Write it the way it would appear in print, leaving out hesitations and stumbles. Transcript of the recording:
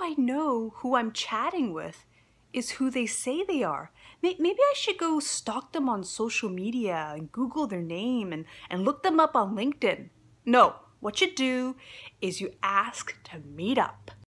I know who I'm chatting with is who they say they are? Maybe I should go stalk them on social media and Google their name and look them up on LinkedIn. No, what you do is you ask to meet up.